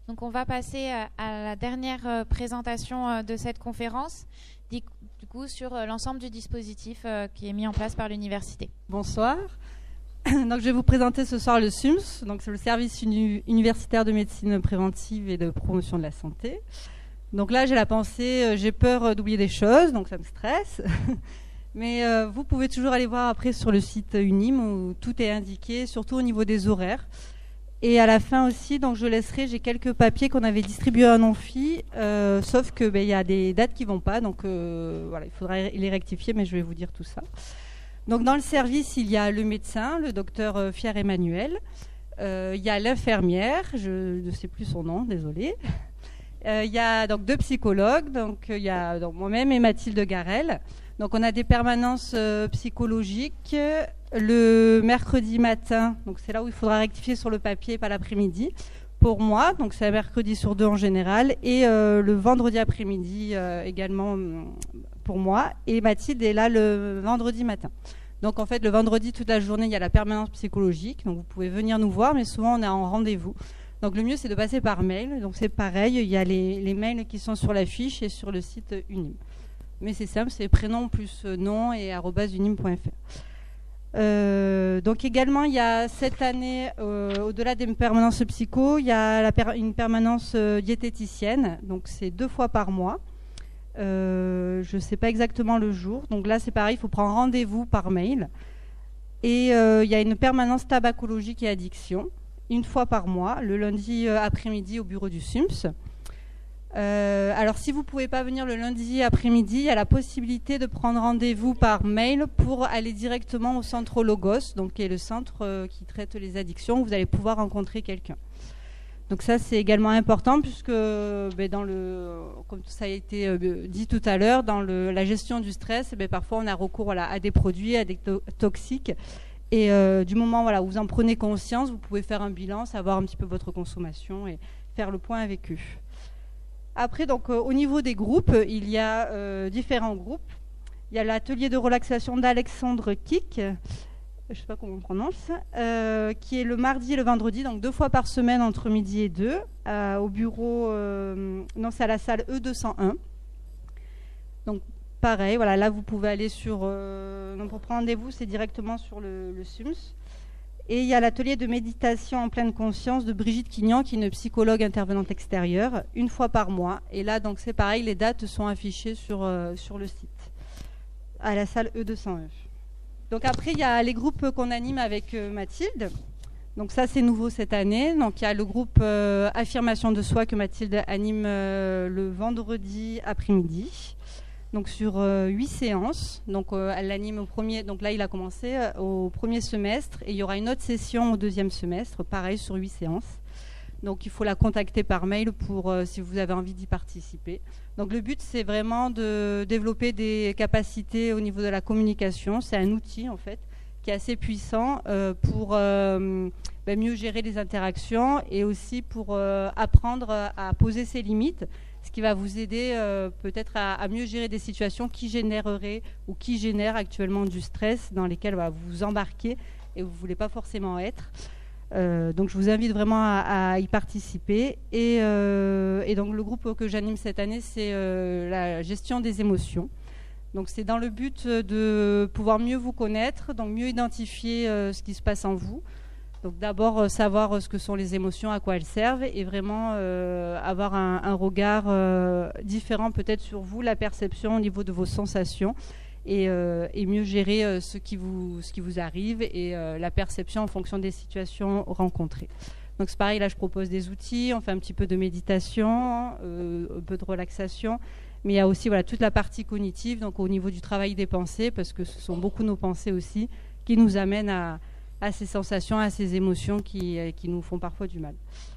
Donc on va passer à la dernière présentation de cette conférence, du coup sur l'ensemble du dispositif qui est mis en place par l'université. Bonsoir. Donc je vais vous présenter ce soir le SUMS, donc c'est le service universitaire de médecine préventive et de promotion de la santé. Donc là j'ai la pensée, j'ai peur d'oublier des choses, donc ça me stresse. Mais vous pouvez toujours aller voir après sur le site UNIM où tout est indiqué, surtout au niveau des horaires. Et à la fin aussi, donc j'ai quelques papiers qu'on avait distribués en amphi, sauf que y a des dates qui vont pas, donc voilà, il faudra les rectifier, mais je vais vous dire tout ça. Donc dans le service, il y a le médecin, le docteur Pierre-Emmanuel, il y a l'infirmière, je ne sais plus son nom, désolée. Il y a donc 2 psychologues, donc il y a donc moi-même et Mathilde Garel. Donc on a des permanences psychologiques le mercredi matin, donc c'est là où il faudra rectifier sur le papier, pas l'après-midi, pour moi, donc c'est un mercredi sur 2 en général, et le vendredi après-midi également pour moi, et Mathilde est là le vendredi matin. Donc en fait le vendredi toute la journée il y a la permanence psychologique, donc vous pouvez venir nous voir, mais souvent on est en rendez-vous. Donc le mieux c'est de passer par mail, donc c'est pareil, il y a les mails qui sont sur la fiche et sur le site UNIM. Mais c'est simple, c'est prénom plus nom et @unim.fr. Donc également, il y a cette année, au-delà des permanences psycho, il y a une permanence diététicienne. Donc c'est 2 fois par mois. Je ne sais pas exactement le jour. Donc là, c'est pareil, il faut prendre rendez-vous par mail. Et il y a une permanence tabacologique et addiction, 1 fois par mois, le lundi après-midi au bureau du SUMS. Alors si vous ne pouvez pas venir le lundi après-midi, il y a la possibilité de prendre rendez-vous par mail pour aller directement au centre Logos, donc qui est le centre qui traite les addictions, où vous allez pouvoir rencontrer quelqu'un. Donc ça c'est également important puisque comme ça a été dit tout à l'heure, dans la gestion du stress, parfois on a recours à des produits, à des toxiques. Et du moment où vous en prenez conscience, vous pouvez faire un bilan, savoir un petit peu votre consommation et faire le point avec eux. Après, donc, au niveau des groupes, il y a différents groupes. Il y a l'atelier de relaxation d'Alexandre Kik, je ne sais pas comment on prononce, qui est le mardi et le vendredi, donc 2 fois par semaine entre midi et 2, au bureau, c'est à la salle E201. Donc pareil, voilà, là vous pouvez aller donc pour prendre rendez-vous, c'est directement sur le SUMS. Et il y a l'atelier de méditation en pleine conscience de Brigitte Quignan, qui est une psychologue intervenante extérieure, 1 fois par mois. Et là, donc c'est pareil, les dates sont affichées sur le site, à la salle E201. Donc après, il y a les groupes qu'on anime avec Mathilde. Donc ça, c'est nouveau cette année. Donc il y a le groupe Affirmation de soi que Mathilde anime le vendredi après-midi. Donc sur 8 séances, donc elle l'anime au premier, donc là il a commencé au premier semestre et il y aura une autre session au 2e semestre, pareil sur 8 séances. Donc il faut la contacter par mail pour si vous avez envie d'y participer. Donc le but c'est vraiment de développer des capacités au niveau de la communication. C'est un outil en fait qui est assez puissant pour mieux gérer les interactions et aussi pour apprendre à poser ses limites. Ce qui va vous aider peut-être à mieux gérer des situations qui généreraient ou qui génèrent actuellement du stress dans lesquelles vous vous embarquez et vous ne voulez pas forcément être. Donc je vous invite vraiment à y participer. Et donc le groupe que j'anime cette année, c'est la gestion des émotions. Donc c'est dans le but de pouvoir mieux vous connaître, donc mieux identifier ce qui se passe en vous. Donc d'abord savoir ce que sont les émotions, à quoi elles servent et vraiment avoir un regard différent peut-être sur vous, la perception au niveau de vos sensations et mieux gérer ce qui vous arrive et la perception en fonction des situations rencontrées. Donc c'est pareil, là je propose des outils, on fait un petit peu de méditation, un peu de relaxation, mais il y a aussi toute la partie cognitive, donc au niveau du travail des pensées, parce que ce sont beaucoup nos pensées aussi qui nous amènent à ces sensations, à ces émotions qui nous font parfois du mal.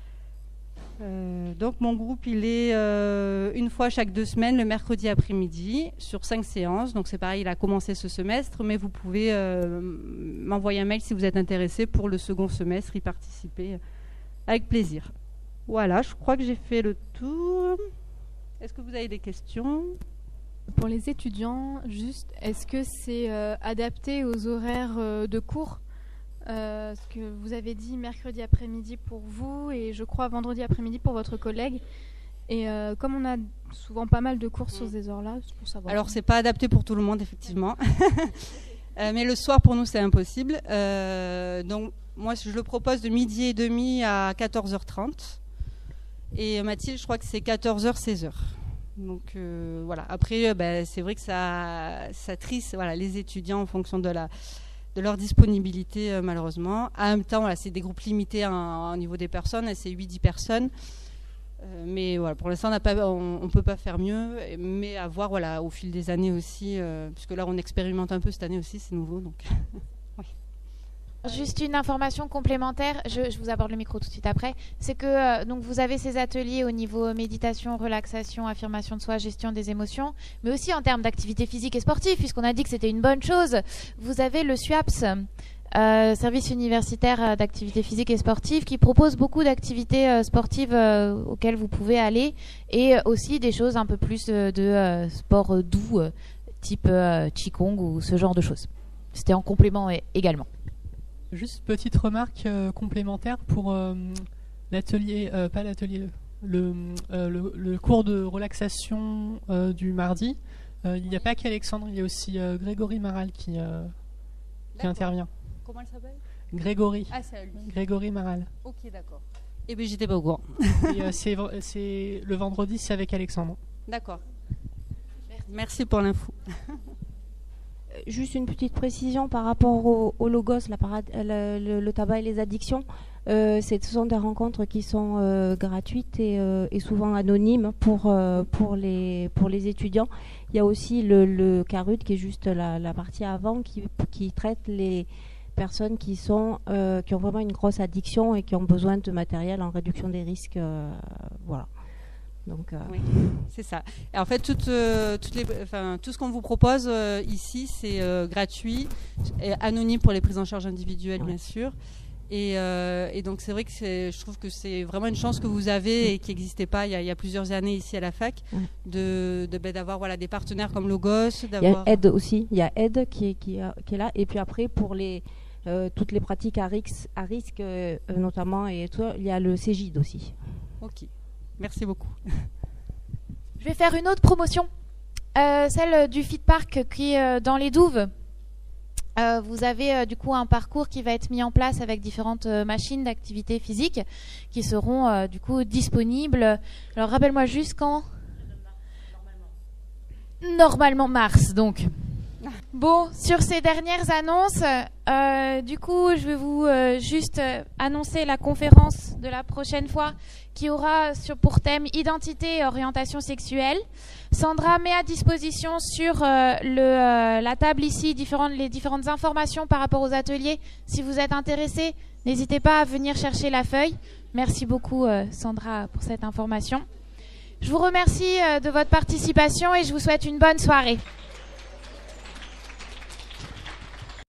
Donc mon groupe, il est 1 fois chaque 2 semaines, le mercredi après-midi, sur 5 séances. Donc c'est pareil, il a commencé ce semestre, mais vous pouvez m'envoyer un mail si vous êtes intéressé pour le second semestre, y participer avec plaisir. Voilà, je crois que j'ai fait le tour. Est-ce que vous avez des questions ? Pour les étudiants, juste, est-ce que c'est adapté aux horaires de cours ce que vous avez dit mercredi après-midi pour vous et je crois vendredi après-midi pour votre collègue. Et comme on a souvent pas mal de cours sur ces heures-là, c'est pour savoir. Alors, c'est pas adapté pour tout le monde, effectivement. Mais le soir, pour nous, c'est impossible. Donc, moi, je le propose de midi et demi à 14h30. Et Mathilde, je crois que c'est 14h, 16h. Donc, voilà. Après, c'est vrai que ça trisse les étudiants en fonction de leur disponibilité, malheureusement. En même temps, c'est des groupes limités au niveau des personnes. C'est 8-10 personnes. Mais voilà, pour l'instant, on ne peut pas faire mieux, mais à voir au fil des années aussi, puisque là, on expérimente un peu cette année aussi, c'est nouveau. Donc. Oui. Juste une information complémentaire, je vous aborde le micro tout de suite après, c'est que donc vous avez ces ateliers au niveau méditation, relaxation, affirmation de soi, gestion des émotions, mais aussi en termes d'activité physique et sportive, puisqu'on a dit que c'était une bonne chose. Vous avez le SUAPS, service universitaire d'activité physique et sportive, qui propose beaucoup d'activités sportives auxquelles vous pouvez aller, et aussi des choses un peu plus de sport doux, type Qigong ou ce genre de choses. C'était en complément également. Juste petite remarque complémentaire pour l'atelier, pas l'atelier, le cours de relaxation du mardi. Il n'y a pas qu'Alexandre, il y a aussi Grégory Maral qui intervient. Comment elle s'appelle ? Grégory. Ah, c'est lui. Grégory Maral. Ok, d'accord. Eh bien, j'étais pas au courant. Et c'est le vendredi, c'est avec Alexandre. D'accord. Merci pour l'info. Juste une petite précision par rapport au Logos, le tabac et les addictions. Ce sont des rencontres qui sont gratuites et souvent anonymes pour les étudiants. Il y a aussi le CARUD qui est juste la partie avant qui traite les personnes qui ont vraiment une grosse addiction et qui ont besoin de matériel en réduction des risques. Voilà. Donc, oui, c'est ça. Et en fait, tout ce qu'on vous propose ici, c'est gratuit, et anonyme pour les prises en charge individuelles, bien sûr. Et donc, c'est vrai que je trouve que c'est vraiment une chance que vous avez et qui n'existait pas il y a plusieurs années ici à la fac, d'avoir des partenaires comme Logos. Il y a Aide aussi. Il y a Aide qui est là. Et puis après, pour toutes les pratiques à risque notamment, et tout, il y a le CEGID aussi. Ok. Merci beaucoup. Je vais faire une autre promotion, celle du Fit Park qui est dans les Douves. Vous avez du coup un parcours qui va être mis en place avec différentes machines d'activité physique qui seront du coup disponibles. Alors rappelle-moi juste quand ? Normalement mars, donc. Bon, sur ces dernières annonces, du coup, je vais vous juste annoncer la conférence de la prochaine fois qui aura pour thème identité et orientation sexuelle. Sandra met à disposition sur la table ici les différentes informations par rapport aux ateliers. Si vous êtes intéressés, n'hésitez pas à venir chercher la feuille. Merci beaucoup Sandra pour cette information. Je vous remercie de votre participation et je vous souhaite une bonne soirée.